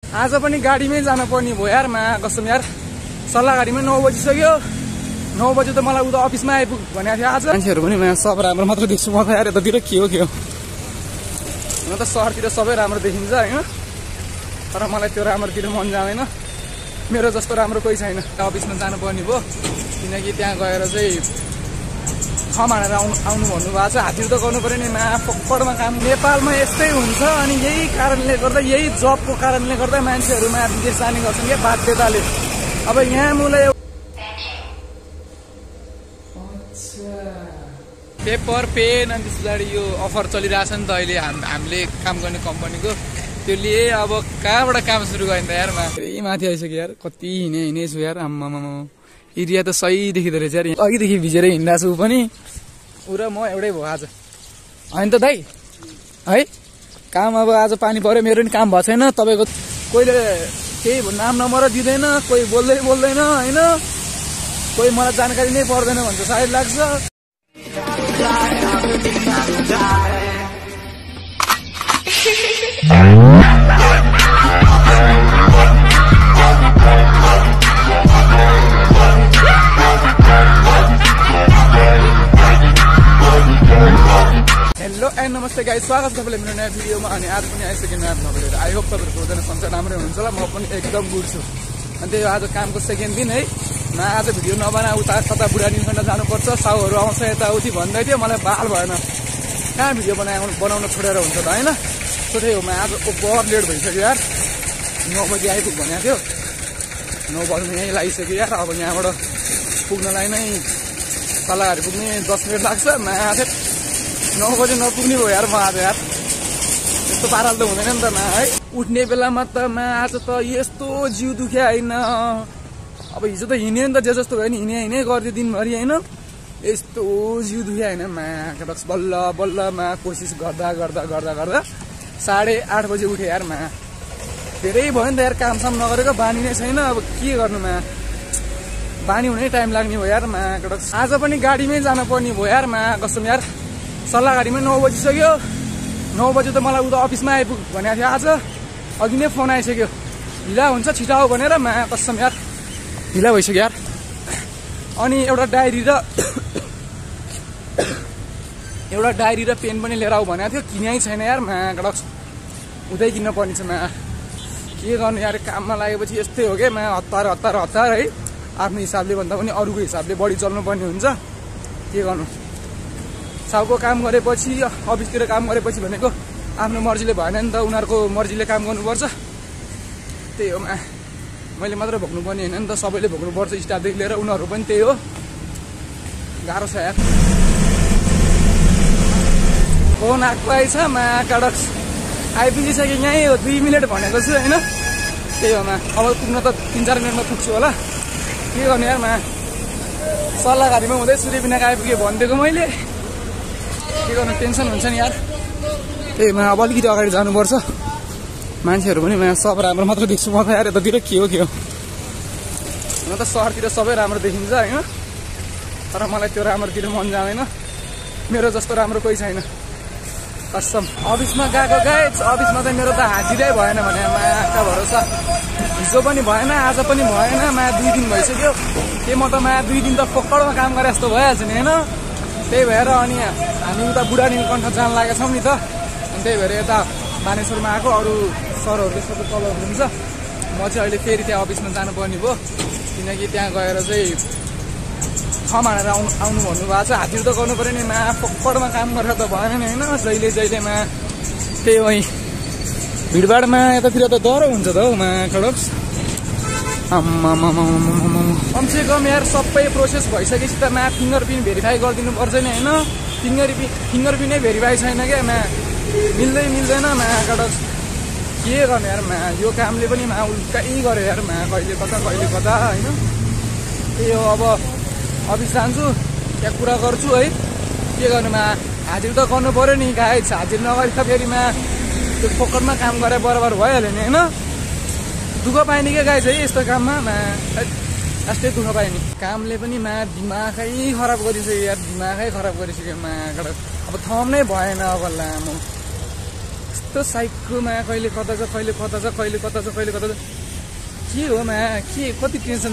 आज पनि गाडीमै जानु पर्ने भयो यार मा कसम यार। सल्लाह गाडीमै 9 बजिसक्यो। 9 बजे त मलाई उता अफिसमा आइपुग भनेको थियो आज। मान्छेहरू पनि म सब राम्रो मात्र देख्छु म त यार यतातिर के हो म त सहरतिर सबै राम्रो देखिन्छ हैन, तर मलाई त्यो राम्रोतिर मन जाँदैन। मेरो जस्तो राम्रो कोही छैन। अफिसमा जानु पर्ने भयो किनकि त्यहाँ गएर चाहिँ खमानेर आउनु भन्नुभएको छ। हाजिर त गर्नु पर्यो नि मा पक्कडमा काम। नेपालमा यस्तै हुन्छ अनि यही कारणले गर्दा, यही जबको कारणले गर्दा मान्छेहरूमा विदेश जाने गर्छन् क्या बाध्यताले। अब यहाँ मलाई पेपर पेन अनि त्यस पछाडि यो अफर चलिरहेछ नि त अहिले हामीले काम गर्ने कम्पनीको, त्यो लिए अब कहाँबाट काम सुरु गर्ने त यार। यही माथि आइसक्यो यार, कति हिँडेछु यार। आम्मामा एरिया त सही देखिँदो रहेछ यार। अघिदेखि भिजेर हिँड्दा छु पनि ऊ र म एउटै भयो आज होइन त दाइ है। काम अब आज पानी पर्यो, मेरो पनि काम भएको छैन। तपाईँको कोहीले केही नाम नम्बर दिँदैन, कोही बोल्दैन होइन, कोही मलाई जानकारी नै पर्दैन भन्छ सायद लाग्छ। हेलो एन्ड नमस्ते गाइस, स्वागत छ तपाईँलाई मेरो नयाँ भिडियोमा। अनि आज पनि आइसक्यो नयाँ भ्लग लिएर। आई होप तपाईँहरूको हुँदैन संसार राम्रै हुनुहुन्छ होला। म पनि एकदम गुड छु। अनि त्यही आज कामको सेकेन्ड दिन है। न आज भिडियो नबना उता कता बुढा निम्कण्ड जानुपर्छ, साउहरू आउँछ यताउति भन्दै थियो। मलाई बाल भएन, कहाँ भिडियो बनाउन छोडेर हुन्छ त होइन। सो त्यही हो, म आज बहुत लेट भइसक्यो यार। 9 बजी आइपुग भनेको थियो, 9 बजी यहीँ लागिसक्यो यार। अब यहाँबाट पुग्नलाई नै सल्लाहहरू पुग्ने 10 मिनट लाग्छ। म आज 9 बजी नपुग्ने भयो यार म आज यार। यस्तो पाराले त हुँदैन नि त है। उठ्ने बेलामा त म आज त यस्तो जिउ दुख्या होइन। अब हिजो त हिँड्यो नि त, जे जस्तो भयो नि हिँडे गर्थ्यो दिनभरि होइन। यस्तो जिउ दुख्या होइन बल्ल बल्लमा कोसिस गर्दा 8:30 बजी उठेँ यार। धेरै भयो नि त यार, कामसाम नगरेको बानी नै छैन। अब के गर्नुमा बानी हुनै टाइम लाग्ने भयो यार। आज पनि गाडीमै जानु पर्ने भयो यार कसम यार। सल्लाह गाडीमै 9 बजिसक्यो। 9 बजे त मलाई उता अफिसमा आइपुग भनेको थियो आज। अघि नै फोन आइसक्यो, ढिला हुन्छ छिटो आऊ भनेर। कसम यार ढिला भइसक्यो यार। अनि एउटा डायरी र पेन पनि लिएर आऊ भनेको थियो, किनै छैन यार। उतै किन्न पर्ने छ। के गर्नु यार, काममा लागेपछि यस्तै हो क्या। हतार है। आफ्नो हिसाबले भन्दा पनि अरूको हिसाबले बढी चल्नुपर्ने हुन्छ। के गर्नु, साउको काम गरेपछि, अफिसतिर काम गरेपछि भनेको आफ्नो मर्जीले भएन नि त, उनीहरूको मर्जीले काम गर्नुपर्छ। त्यही हो, मैले मात्र भोग्नुपर्ने होइन नि त, सबैले भोग्नुपर्छ। स्टाफदेखि लिएर उनीहरू पनि त्यही हो। गाह्रो छ यार। फोन आएको आएछ कडक्स आइपुगिसक्यो। यहीँ हो, 2 मिनट भनेको छु होइन। त्यही हो अब पुग्न त 3-4 मिनटमा पुग्छु होला। के गर्नु यार सल्लाह गाडीमा हुँदै सूर्यबिनाको आइपुग्यो भनिदिएको मैले। के गर्नु, टेन्सन हुन्छ नि यार। त्यही अब अलिकति अगाडि जानुपर्छ। मान्छेहरू पनि सब राम्रो मात्र देख्छु म त यार यतातिर के हो म त सहरतिर सबै राम्रो देखिन्छ होइन, तर मलाई त्यो राम्रोतिर मन जाँदैन। मेरो जस्तो राम्रो कोही छैन कसम। अफिसमा गएको अफिसमा त मेरो त हाजिरै भएन भने माका भरोसा। हिजो पनि भएन, आज पनि भएन। 2 दिन भइसक्यो। के म त 2 दिन त पक्कडमा काम गरे जस्तो भइहाल्छ नि होइन। त्यही भएर अनि हामी उता बुढा नीलकण्ठ जान लागेका छौँ नि त। अनि त्यही भएर यता बानेश्वरमा आएको। अरू सरहरूले सबै तल हुनुहुन्छ। म चाहिँ अहिले फेरि त्यहाँ अफिसमा जानुपर्ने भयो किनकि त्यहाँ गएर चाहिँ खमानेर आउनु भन्नुभएको छ। हाजिर त गर्नु पर्यो नि पक्कडमा काम गरेर त भएन नि होइन। जहिलेमा त्यही वहीँ भिडभाडमा यतातिर त डह्रो हुन्छ त हौ कडक्स। कमसेकम यार सबै प्रोसेस भइसकेपछि त फिङ्गर प्रिन्ट भेरिफाई गरिदिनु पर्छ नि होइन। फिङ्गर प्रिन्टै भेरिफाई छैन क्या मिल्दैन कडक्स। के गर्नु यार यो कामले पनि उल्टै गर्यो यार कहिले कता होइन। त्यही हो, अब अफिस जान्छु, त्यहाँ कुरा गर्छु है। के गर्नु हाजिर त गर्नु पर्यो नि गाइस। हाजिर नगरी त फेरि त्यो पकडमा काम गरे बराबर भइहाल्यो नि होइन। दुःख पाइने क्या गाइस है यस्तो काममा यस्तै दुःख पाइने। कामले पनि दिमागै खराब गरिसक्यो यार, दिमागै खराब गरिसक्यो अब थम्नै भएन अब लामो। यस्तो साइकोमा कहिले कता छ कहिले कता छ कहिले कता छ कहिले कता छ के हो मा के कति टेन्सन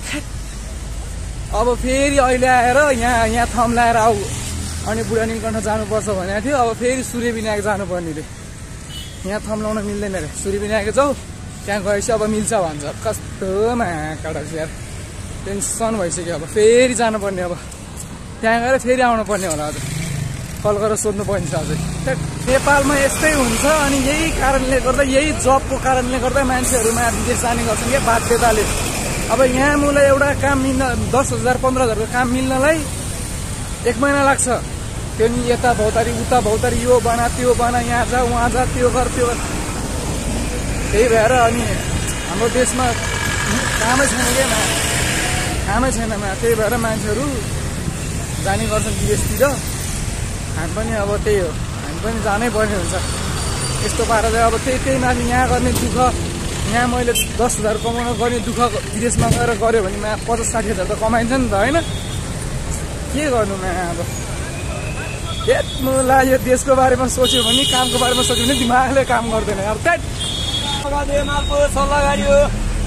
अब फेरि अहिले आएर यहाँ थम्लाएर आऊ अनि बुढा नीलकण्ठ जानुपर्छ भनेको थियो अब फेरि सूर्य विनायक जानुपर्ने रे यहाँ थम्लाउन मिल्दैन रे सूर्य विनायक जाऊ त्यहाँ गएपछि अब मिल्छ भन्छ कस्तो महाकाडक यार टेन्सन भइसक्यो अब फेरि जानुपर्ने अब त्यहाँ गएर फेरि आउनु पर्ने होला अझ कल गरेर सोध्नु पर्ने छ अझै नेपालमा यस्तै हुन्छ अनि यही कारणले गर्दा यही जबको कारणले गर्दा मान्छेहरूमा विदेश जाने गर्छन् क्या बाध्यताले अब यहाँ मलाई एउटा काम मिल्न 10,000 15,000को काम मिल्नलाई 1 महिना लाग्छ त्यो नि यता भौतारी उता भौतारी यो बना त्यो बना यहाँ जा उहाँ जा त्यो गर त्यो गर त्यही भएर अनि हाम्रो देशमा कामै छैन क्या कामै छैन त्यही भएर मान्छेहरू जाने गर्छन् विदेशतिर हामी पनि अब त्यही हो हामी पनि जानै पर्ने हुन्छ यस्तो पारा चाहिँ अब त्यही माथि यहाँ गर्ने दुःख यहाँ मैले 10,000 कमाउन गर्ने दुःख विदेशमा गएर गऱ्यो भने 50-60,000 त कमाइन्छ नि त होइन के गर्नु अब हेर्नुला यो देशको बारेमा सोच्यो भने कामको बारेमा सोच्यो भने दिमागले काम गर्दैन अब सल्लाह गाडियो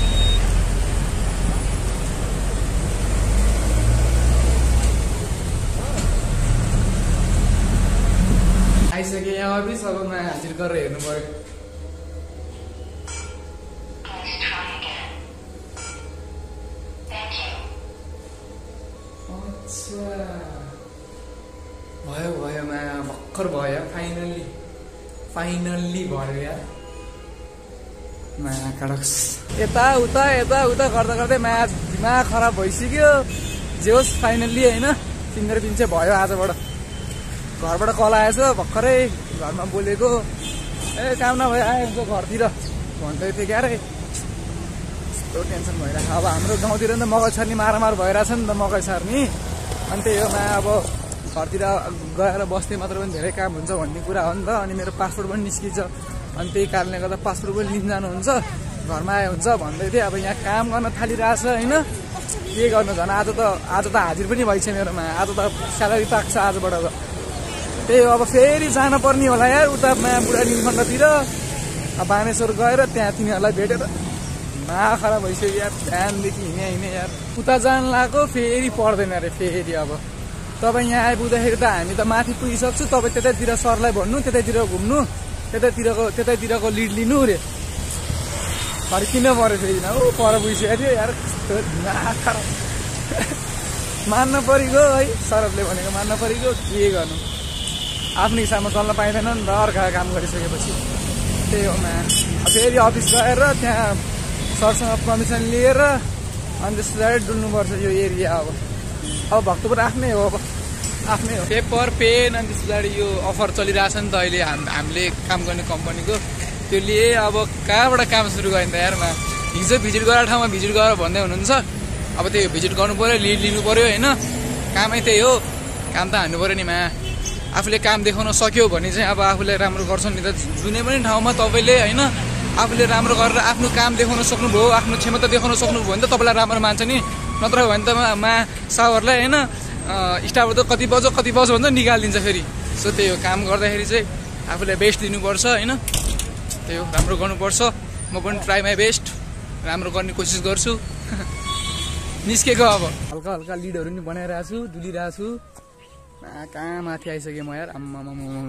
आइसक्यो यहाँ अफिस अब हाजिर गरेर हेर्नु पर्यो भयो भयो भर्खर भयो फाइनल्ली भयो यार काडक्स यता उता गर्दा गर्दै दिमाग खराब भइसक्यो जे होस् फाइनल्ली होइन फिङ्गरप्रिन्ट चाहिँ भयो आजबाट घरबाट कल आएछ भर्खरै घरमा बोलेको काम नभए आयो हुन्छ घरतिर भन्दै थियो क्या रे यस्तो टेन्सन भइरहेको अब हाम्रो गाउँतिर नि त मकै छर्नी मारामार भइरहेछ नि त मकै छर्नी अनि त्यही हो अब घरतिर गएर बस्ने मात्र पनि धेरै काम हुन्छ भन्ने कुरा हो नि त अनि मेरो पासपोर्ट पनि निस्किन्छ अनि त्यही कारणले गर्दा पासपोर्ट पनि लिन जानुहुन्छ घरमा आयो हुन्छ भन्दै थिएँ अब यहाँ काम गर्न थालिरहेछ होइन के गर्नु झन् आज त हाजिर पनि भइछ मेरोमा आज त स्यालेरी पाक्छ आजबाट त त्यही हो अब फेरि जानुपर्ने होला यार उता बुढा नीलकण्ठतिर बानेश्वर गएर त्यहाँ तिनीहरूलाई भेटेर खराब भइसक्यो यार बिहानदेखि हिँडे यार उता जान लाग्यो फेरि पर्दैन अरे फेरि अब तपाईँ यहाँ आइपुग्दाखेरि त हामी त माथि पुगिसक्छु तपाईँ त्यतैतिर सरलाई भन्नु त्यतैतिर घुम्नु त्यतैतिरको लिड लिनु रे फर्किन पऱ्यो फेरि पर पुगिसकेको थियो यार खराब मान्न परिगयो है सरहरूले भनेको मान्न परिगयो के गर्नु आफ्नो हिसाबमा चल्न पाइँदैन नि त अर्काको काम गरिसकेपछि त्यही हो फेरि अफिस गएर त्यहाँ सरसँग पर्मिसन लिएर अनि त्यस पछाडि डुल्नुपर्छ यो एरिया अब भक्तपुर आफ्नै हो आफ्नै हो पेपर पेन अनि त्यस पछाडि यो अफर चलिरहेछ नि त अहिले हामीले काम गर्ने कम्पनीको त्यो लिए अब कहाँबाट काम सुरु गर्ने त यारमा हिजो भिजिट गरेर ठाउँमा भिजिट गरेर भन्दै हुनुहुन्छ अब त्यो भिजिट गर्नु पऱ्यो लिड लिनु पऱ्यो होइन कामै त्यही हो काम त हान्नु पऱ्यो नि आफूले काम देखाउन सक्यो भने चाहिँ अब आफूले राम्रो गर्छ नि त जुनै पनि ठाउँमा तपाईँले होइन आफूले राम्रो गरेर आफ्नो काम देखाउन सक्नुभयो आफ्नो क्षमता देखाउन सक्नुभयो भने त तपाईँलाई राम्रो मान्छ नि नत्र भने त साउहरूलाई होइन स्टाफ त कति बज्यो भन्छ निकालिदिन्छ फेरि सो त्यही हो काम गर्दाखेरि चाहिँ आफूलाई बेस्ट दिनुपर्छ होइन त्यही हो राम्रो गर्नुपर्छ म पनि ट्राई माई बेस्ट राम्रो गर्ने कोसिस गर्छु निस्केको अब हल्का हल्का लिडहरू नि बनाइरहेको छु डुलिरहेको छु कहाँ माथि आइसकेँ म यार आम्मा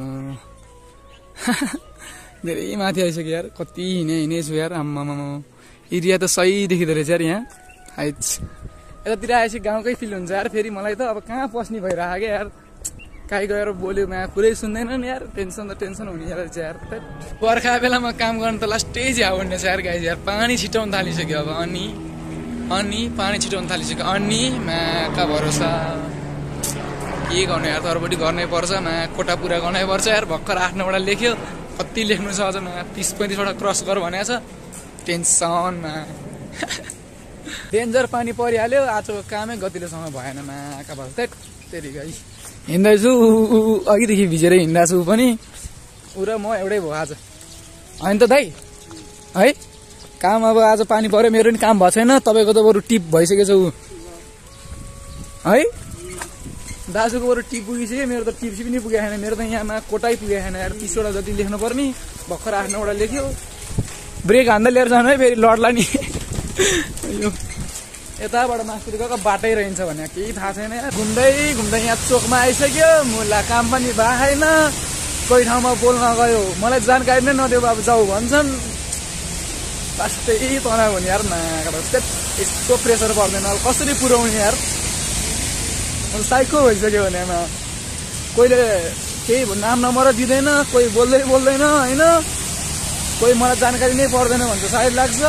धेरै माथि आइसक्यो यार कति हिँडेछु यार आम्मा एरिया त सही देखिँदो रहेछ यार यहाँ हाइट यतातिर आएपछि गाउँकै फिल हुन्छ यार फेरि मलाई त अब कहाँ पस्ने भइरहेको क्या यार काहीँ गएर बोल्यो कुरै सुन्दैन नि यार टेन्सन हुने यार बर्खा बेलामा काम गर्नु त लास्टै झ्याउ हुने छ यार गाई यार पानी छिटाउनु थालिसक्यो अब अनि पानी छिटाउनु थालिसक्यो अनि का भरोसा के गर्नु यार तर्पट्टि गर्नै पर्छ कोटा पुरा गर्नै पर्छ यार भर्खर 8-9वटा लेख्यो कति लेख्नु छ अझ 30-35वटा क्रस गर भनेको छ टेन्सनमा डेन्जर पानी परिहाल्यो आजको कामै गतिलोसँग भएन का भरोसा त्यही गई हिँड्दैछु अघिदेखि भिजेर हिँड्दा छु पनि ऊ र म एउटै भयो आज होइन त दाइ है काम अब आज पानी पर्यो मेरो नि काम भएको छैन तपाईँको त बरु टिप भइसकेछ ऊ है दाजुको बरु टिप पुगिसक्यो मेरो त टिप्स पनि पुगेको छैन मेरो त यहाँमा कोटाइ पुगेको छैन यार 30वटा जति लेख्नु पर्ने भर्खर 8-9वटा लेख्यो ब्रेक हान्दा लिएर जानु है फेरि लड्ला नि यो यताबाट मास्तिर गएको बाटै रहन्छ भने केही थाहा छैन यार घुम्दै घुम्दै यहाँ चोकमा आइसक्यो मुला काम पनि भएन कोही ठाउँमा बोल्न गयो मलाई जानकारी नै नदेऊ बाबु जाऊ भन्छन् वास्तै तनाव हुने यार यस्तो प्रेसर पर्दैन कसरी पुर्याउने यार साइको भइसक्यो भने कोहीले केही नाम नम्बर दिँदैन कोही बोल्दैन होइन कोही मलाई जानकारी नै पर्दैन भन्छ सायद लाग्छ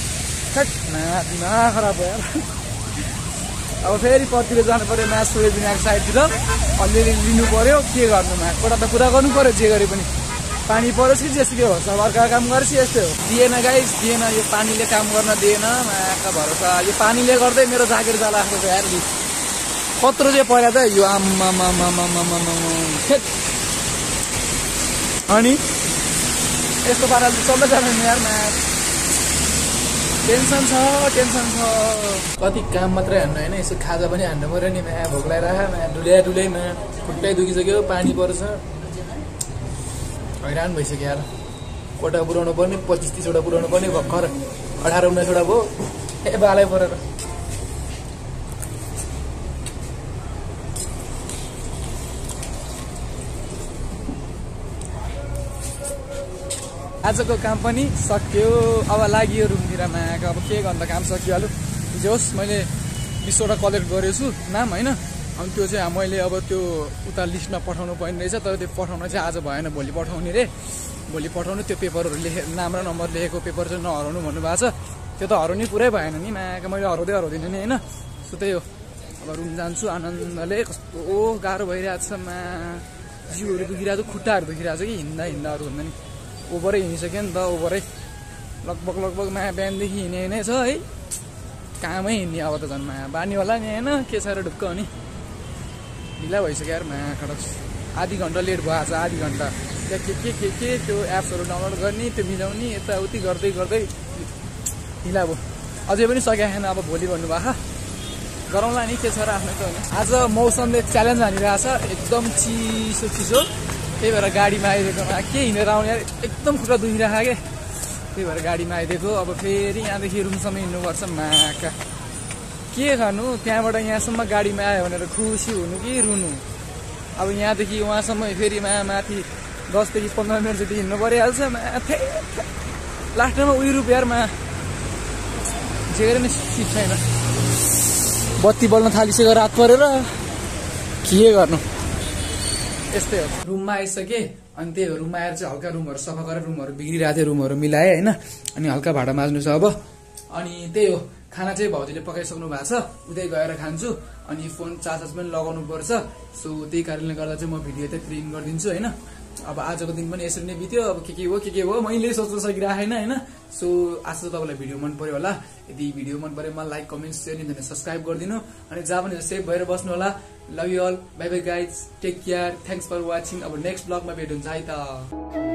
दिमाग खराब भयो यार अब फेरि पतिर जानु पर्यो म्याच सोधे बिनाको साइडतिर अलिअलि लिनु पर्यो के गर्नु कोटा त पुरा गर्नु पर्यो जे गरे पनि पानी परोस् कि जेसुकै होस् अब अर्का काम गरेछ यस्तै हो दिएन गाइस दिएन यो पानीले काम गर्न दिएन माका भरोसा यो पानीले गर्दै मेरो जागिर जाला आएको यार कत्रो चाहिँ पहिला त यो अनि यस्तो पाराले चल्दै जाँदैन यार टेन्सन छ कति काम मात्रै हान्नु होइन यसो खाजा पनि हान्नु पर्यो नि भोक लगाएर डुल्याइमा खुट्टै दुखिसक्यो पानी पर्छ हैरान भइसक्यो यार कोटा पुऱ्याउनु पर्ने 25-30वटा पुऱ्याउनु पर्ने भर्खर 18-19वटा भयो बालै परेर आजको काम पनि सक्यो अब लाग्यो रुमतिरमा अब के गर्नु त काम सकिहाल्यो जे होस् मैले 20वटा कलेक्ट गरेछु नाम होइन अनि त्यो चाहिँ मैले अब त्यो उता लिस्टमा पठाउनु पर्ने रहेछ तर त्यो पठाउन चाहिँ आज भएन भोलि पठाउने रे भोलि पठाउनु त्यो पेपरहरू नाम र नम्बर लेखेको पेपर चाहिँ नहराउनु भन्नुभएको छ त्यो त हराउनै पुरै भएन नि मैले हराउँदिनँ नि होइन सो त्यही हो अब रुम जान्छु आनन्दले कस्तो गाह्रो भइरहेको छ जिउहरू दुखिरहेको छ खुट्टाहरू दुखिरहेको छ कि हिँड्दाहरू भन्दा नि ओभरै हिँडिसक्यो नि त ओभरै लगभग बिहानदेखि हिँड्ने छ है कामै हिँड्ने अब त झन् बानी होला नि होइन के छ र ढुक्क हो नि ढिला भइसक्यो यार खडक आधी घन्टा लेट भयो आज आधी घन्टा त्यहाँ के त्यो एप्सहरू डाउनलोड गर्ने त्यो मिलाउने यताउति गर्दै ढिला भयो अझै पनि सकेको छैन अब भोलि भन्नुभएको गरौँला नि के छ र आफ्नो त आज मौसमले च्यालेन्ज हानिरहेको छ एकदम चिसो त्यही भएर गाडीमा आइदिएकोमा के हिँडेर आउने यार एकदम खुट्टा दुखिरहेको क्या त्यही भएर गाडीमा आइदिएको अब फेरि यहाँदेखि रुमसम्म हिँड्नुपर्छ माका के गर्नु त्यहाँबाट यहाँसम्म गाडीमा आयो भनेर खुसी हुनु कि रुनु अब यहाँदेखि उहाँसम्म फेरि माथि 10 देखि 15 मिनट जति हिँड्नु परिहाल्छ माथि लास्टमा उयो रुपियाँमा जे गरे नि सिट छैन बत्ती बल्न थालिसक्यो रात परेर के गर्नु यस्तै हो रुममा आइसके अनि त्यही हो रुममा आएर चाहिँ हल्का रुमहरू सफा गरेर रुमहरू बिग्रिरहेको थियो रुमहरू मिलाएँ होइन अनि हल्का भाडा माझ्नु छ अब अनि त्यही हो खाना चाहिँ भाउजूले पकाइसक्नु भएको छ उतै गएर खान्छु अनि फोन चार्ज पनि लगाउनु पर्छ सो त्यही कारणले गर्दा चाहिँ म भिडियो चाहिँ प्रिन्ट गरिदिन्छु होइन अब आजको दिन पनि यसरी नै बित्यो अब के हो मैले सोच्न सकिरहेन होइन सो आज त तपाईँलाई भिडियो मन पर्यो होला यदि भिडियो मन परेमा लाइक कमेन्ट सेयर नि सब्सक्राइब गरिदिनु अनि जहाँ पनि सेभ भएर बस्नु होला love you all bye bye guys take care thanks for watching अब नेक्स्ट ब्लगमा भेट हुन्छ है त